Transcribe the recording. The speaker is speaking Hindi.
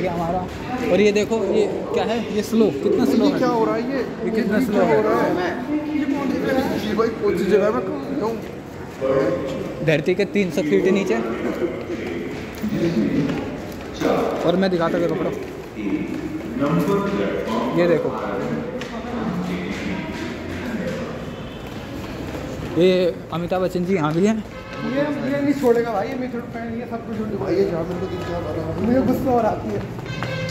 गया हमारा। और ये देखो ये क्या है, ये स्लो कितना स्लो है, क्या हो रहा है ये कितना स्लो है। भाई कौन सी जगह में हूँ, धरती के 300 फीट नीचे। और मैं दिखाता हूँ पकड़ो, ये देखो ये अमिताभ बच्चन जी यहाँ भी हैं। ये नहीं छोड़ेगा भाई, ये मेथड पैन ये सब कुछ भाई, ये जहाँ मेरे को दिख जाता है मुझे गुस्सा और आती है।